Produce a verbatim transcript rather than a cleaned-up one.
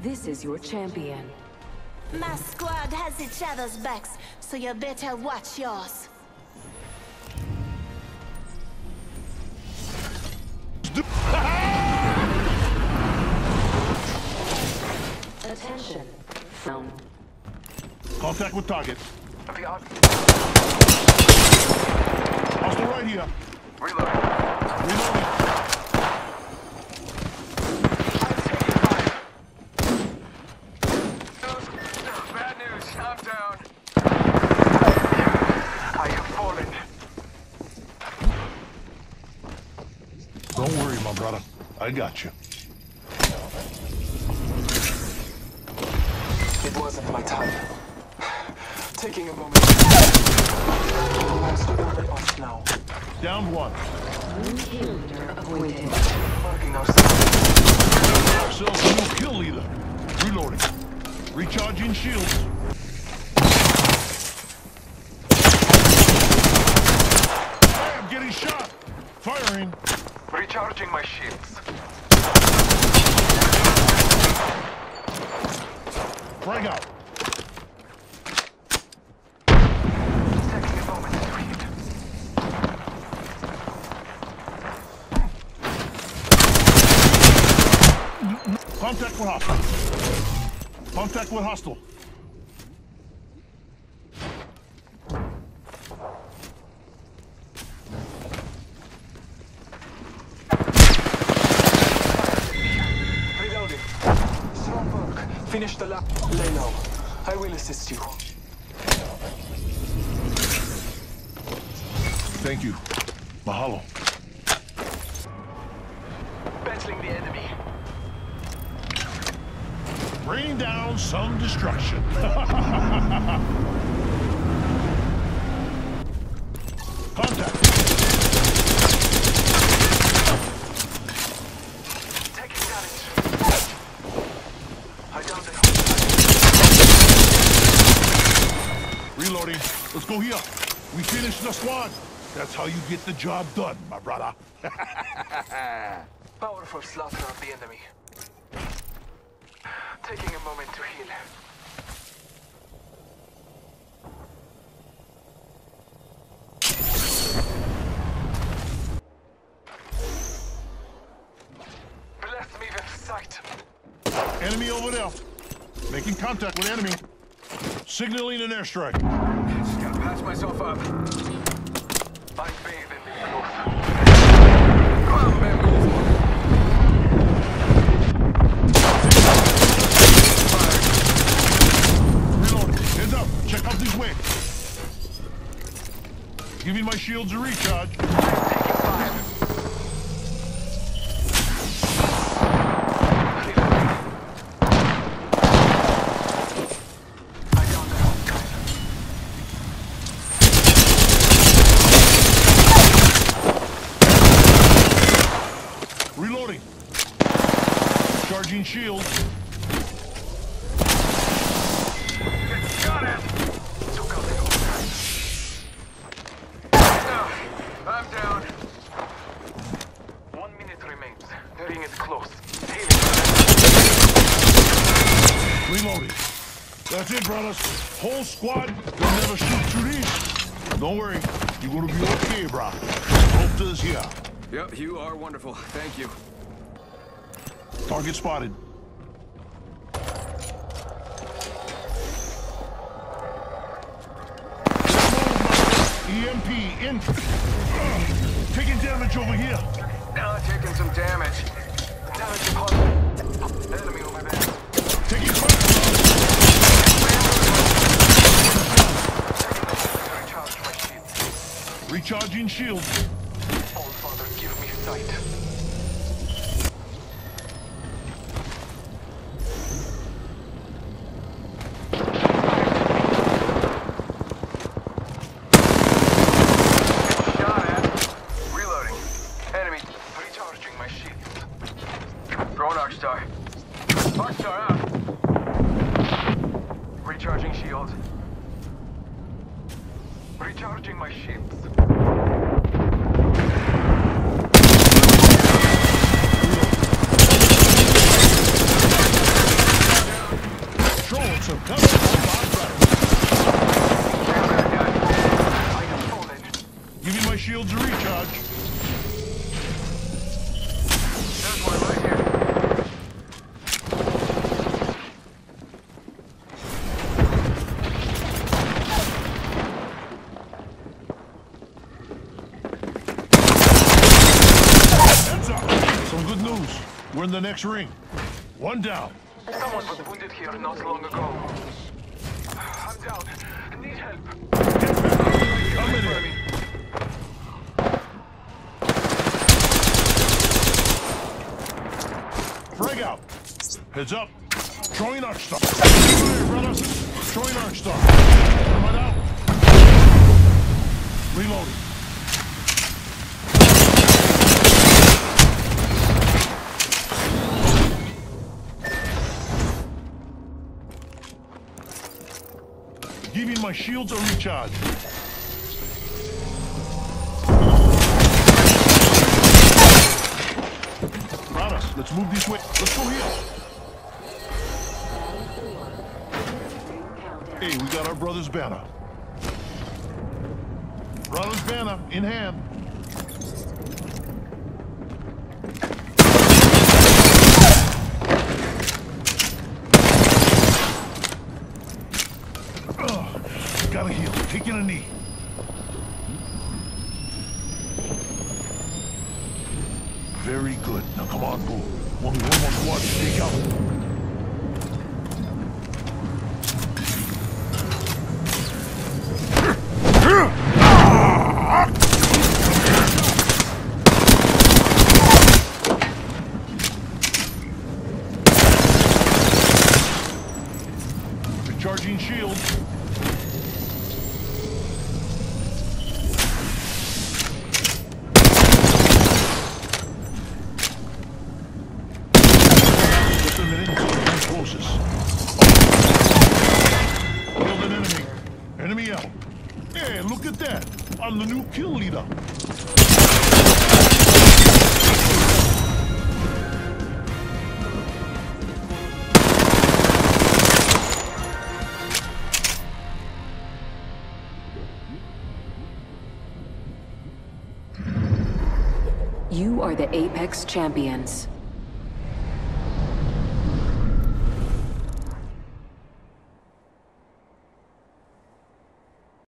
This is your champion. My squad has each other's backs, so you better watch yours. Attention. Down. Contact with target. Hostile right here. Reloading. Reloading. Bad news. I'm down. I have fallen. Don't worry, my brother. I got you. It wasn't my time. Taking a moment. Off now. Down one. New kill leader avoided. Marking our Ourselves a new kill leader. Reloading. Recharging shields. Hey, I'm getting shot. Firing. Recharging my shields. Frag out. Taking a moment to read. Contact with hostile. Contact with hostile. Reloading. Strong work. Finish the lap. Lay low. I will assist you. Thank you. Mahalo. Battling the enemy. Rain down some destruction. Contact. Taking damage. I downed it. Reloading. Let's go here. We finished the squad. That's how you get the job done, my brother. Powerful slaughter of the enemy. Taking a moment to heal. Bless me with sight. Enemy over there. Making contact with enemy. Signaling an airstrike. Just gotta patch myself up. I bathe in the truth. Come on, bamboozle. Heads up! Check out this way! Giving my shields a recharge. I'm taking fire. I downed the whole guy. Reloading. Charging shields. Got him! Took out the whole guy. I'm down. One minute remains. The ring is close. Healing. Reloading. That's it, brothers. Whole squad. They'll never shoot through these. Don't worry. You're gonna be okay, bro. Hope is here. Yep, you are wonderful. Thank you. Target spotted. E M P in. Taking damage over here. Now taking some damage. Damage upon enemy over there. Taking fire. Recharge my shield. Recharging shields. All Father, give me sight. Shot at. Reloading. Enemy. Recharging my shield. Throwing Arcstar. Arcstar out. Recharging shield. Recharging my shields. We're in the next ring. One down. Someone was wounded here not long ago. I'm down. Need help. Come in here. Frag out. Heads up. Join our star. Fire, brothers. Join our star. Coming out. Reloading. Giving my shields a recharge. Brothers, let's move this way. Let's go here. Hey, we got our brother's banner. Brother's banner in hand. Ugh, gotta heal. Taking a knee. Very good. Now come on, Boo. Only one more squad to take out. Recharging shield. Just a minute until the closest. Killed an enemy. Enemy out. Hey, look at that. I'm the new kill leader. You are the Apex Champions.